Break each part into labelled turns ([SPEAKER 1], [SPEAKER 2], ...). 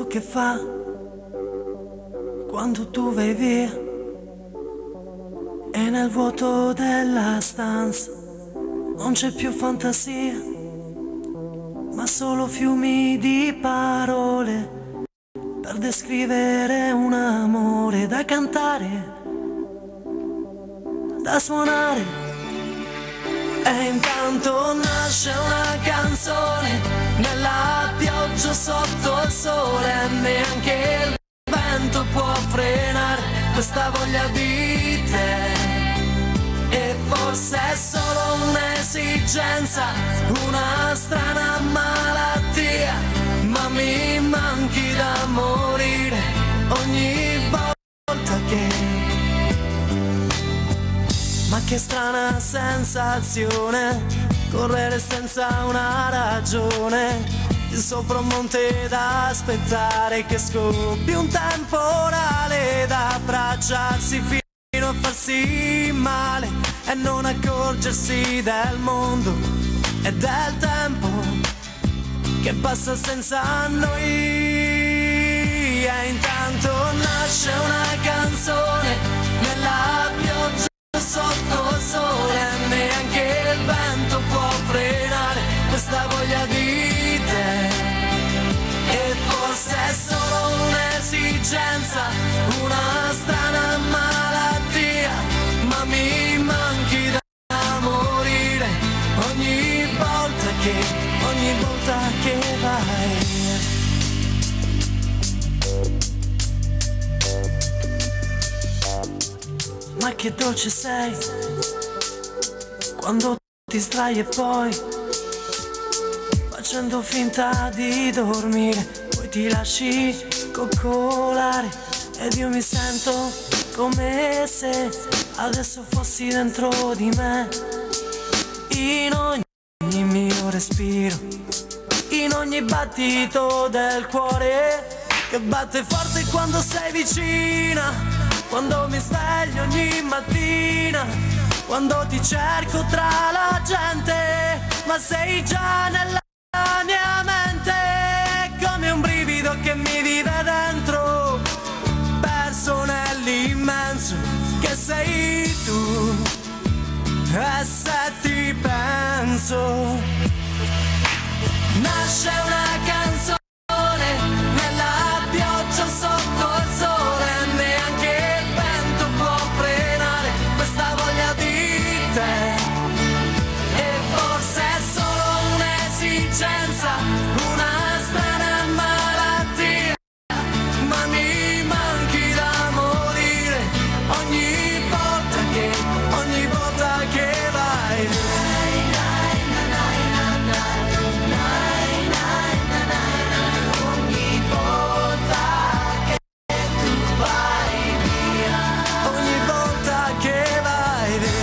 [SPEAKER 1] quello che fa quando tu vai via e nel vuoto della stanza non c'è più fantasia, ma solo fiumi di parole per descrivere un amore da cantare, da suonare. E intanto nasce una canzone nella pioggia sotto il sole, e neanche il vento può frenare questa voglia di te. E forse è solo un'esigenza, una strana malattia, ma mi manchi da morire ogni volta che... Ma che strana sensazione, correre senza una ragione, sopra un monte da aspettare che scoppi un temporale, da abbracciarsi fino a farsi male e non accorgersi del mondo e del tempo che passa senza noi. E intanto nasce una canzone nella pioggia sotto il sole, neanche il vento può frenare questa voglia di te. E forse è solo un'esigenza, una strana malattia, ma mi manchi da morire ogni volta che vai. Ma che dolce sei quando ti sdrai e poi, facendo finta di dormire, poi ti lasci coccolare. Ed io mi sento come se adesso fossi dentro di me, in ogni mio respiro, in ogni battito del cuore che batte forte quando sei vicina. Quando mi sveglio ogni mattina, quando ti cerco tra la gente, ma sei già nella mia mente, come un brivido che mi vive dentro, perso nell'immenso che sei tu. E se ti penso, nasce una canzone nella pioggia sotto il sole, una strana malattia, ma mi manchi da morire ogni volta che vai. Ogni volta che tu vai via, ogni volta che vai via.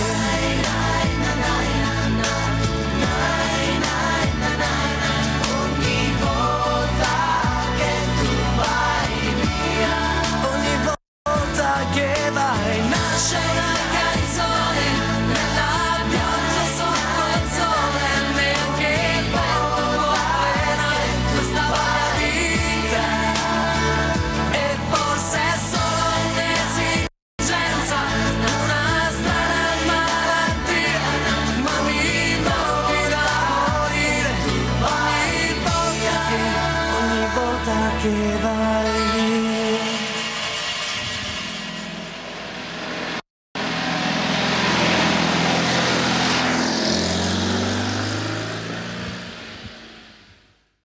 [SPEAKER 1] Che vai, nasce una canzone nella pioggia sotto il sole, neanche il vento può frenare questa voglia di te. E forse è solo un'esigenza, una strana malattia, ma mi manchi da morire ogni volta che vai.